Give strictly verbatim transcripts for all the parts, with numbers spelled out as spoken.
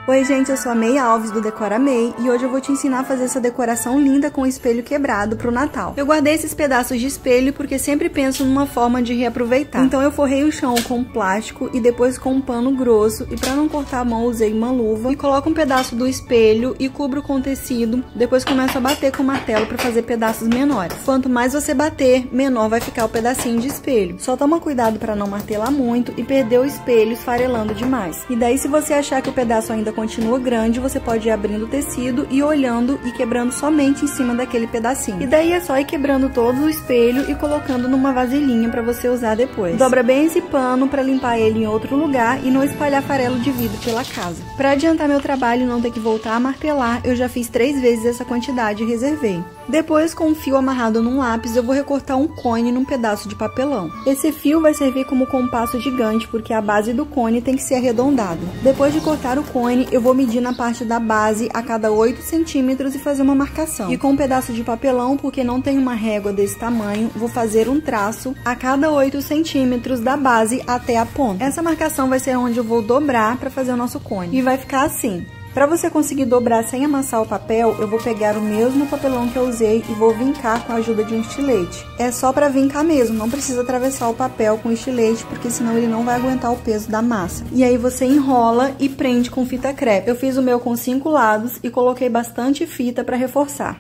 Oi gente, eu sou a May Alves do Decora May e hoje eu vou te ensinar a fazer essa decoração linda com espelho quebrado pro Natal. Eu guardei esses pedaços de espelho porque sempre penso numa forma de reaproveitar. Então eu forrei o chão com plástico e depois com um pano grosso e pra não cortar a mão usei uma luva e coloco um pedaço do espelho e cubro com tecido, depois começo a bater com o martelo pra fazer pedaços menores. Quanto mais você bater, menor vai ficar o pedacinho de espelho. Só toma cuidado pra não martelar muito e perder o espelho esfarelando demais. E daí se você achar que o pedaço ainda continua grande, você pode ir abrindo o tecido e olhando e quebrando somente em cima daquele pedacinho. E daí é só ir quebrando todo o espelho e colocando numa vasilhinha para você usar depois. Dobra bem esse pano para limpar ele em outro lugar e não espalhar farelo de vidro pela casa. Para adiantar meu trabalho e não ter que voltar a martelar, eu já fiz três vezes essa quantidade e reservei. Depois, com o fio amarrado num lápis, eu vou recortar um cone num pedaço de papelão. Esse fio vai servir como compasso gigante, porque a base do cone tem que ser arredondado. Depois de cortar o cone, eu vou medir na parte da base a cada oito centímetros e fazer uma marcação. E com um pedaço de papelão, porque não tem uma régua desse tamanho, vou fazer um traço a cada oito centímetros da base até a ponta. Essa marcação vai ser onde eu vou dobrar para fazer o nosso cone. E vai ficar assim. Para você conseguir dobrar sem amassar o papel, eu vou pegar o mesmo papelão que eu usei e vou vincar com a ajuda de um estilete. É só para vincar mesmo, não precisa atravessar o papel com o estilete, porque senão ele não vai aguentar o peso da massa. E aí você enrola e prende com fita crepe. Eu fiz o meu com cinco lados e coloquei bastante fita para reforçar.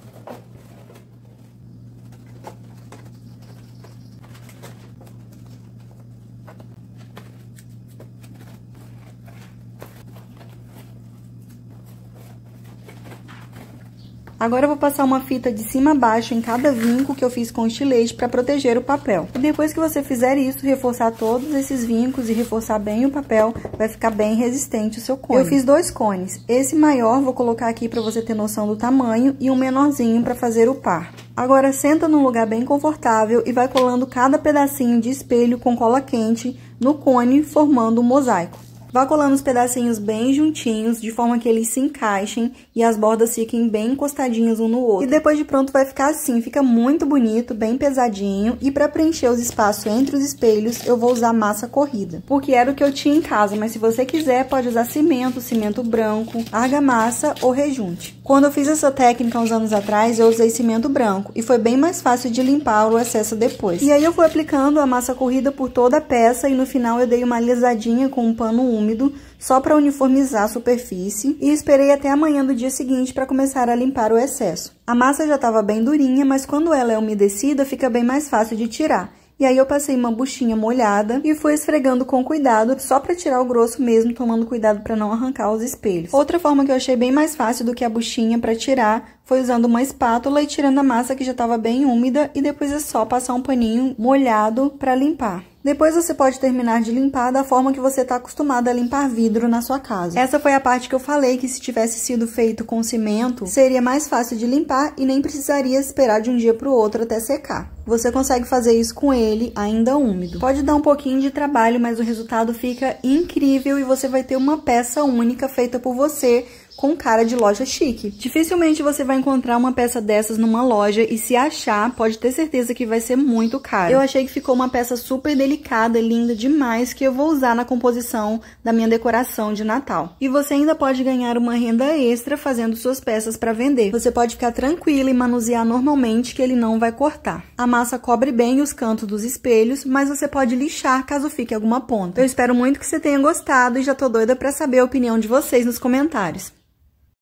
Agora eu vou passar uma fita de cima a baixo em cada vinco que eu fiz com estilete para proteger o papel. E depois que você fizer isso, reforçar todos esses vincos e reforçar bem o papel, vai ficar bem resistente o seu cone. Eu fiz dois cones. Esse maior vou colocar aqui para você ter noção do tamanho e um menorzinho para fazer o par. Agora senta num lugar bem confortável e vai colando cada pedacinho de espelho com cola quente no cone, formando um mosaico. Vá colando os pedacinhos bem juntinhos, de forma que eles se encaixem e as bordas fiquem bem encostadinhas um no outro. E depois de pronto vai ficar assim, fica muito bonito, bem pesadinho. E para preencher os espaços entre os espelhos, eu vou usar massa corrida, porque era o que eu tinha em casa, mas se você quiser, pode usar cimento, cimento branco, argamassa ou rejunte. Quando eu fiz essa técnica uns anos atrás, eu usei cimento branco e foi bem mais fácil de limpar o excesso depois. E aí eu fui aplicando a massa corrida por toda a peça e no final eu dei uma alisadinha com um pano úmido úmido, só para uniformizar a superfície, e esperei até amanhã do dia seguinte para começar a limpar o excesso. A massa já estava bem durinha, mas quando ela é umedecida fica bem mais fácil de tirar. E aí eu passei uma buchinha molhada e fui esfregando com cuidado, só para tirar o grosso mesmo, tomando cuidado para não arrancar os espelhos. Outra forma que eu achei bem mais fácil do que a buchinha para tirar foi usando uma espátula e tirando a massa que já estava bem úmida, e depois é só passar um paninho molhado para limpar. Depois você pode terminar de limpar da forma que você está acostumado a limpar vidro na sua casa. Essa foi a parte que eu falei que se tivesse sido feito com cimento, seria mais fácil de limpar e nem precisaria esperar de um dia para o outro até secar. Você consegue fazer isso com ele ainda úmido. Pode dar um pouquinho de trabalho, mas o resultado fica incrível e você vai ter uma peça única feita por você, com cara de loja chique. Dificilmente você vai encontrar uma peça dessas numa loja e se achar, pode ter certeza que vai ser muito caro. Eu achei que ficou uma peça super delicada, linda demais, que eu vou usar na composição da minha decoração de Natal. E você ainda pode ganhar uma renda extra fazendo suas peças para vender. Você pode ficar tranquila e manusear normalmente que ele não vai cortar. A massa cobre bem os cantos dos espelhos, mas você pode lixar caso fique alguma ponta. Eu espero muito que você tenha gostado e já tô doida para saber a opinião de vocês nos comentários.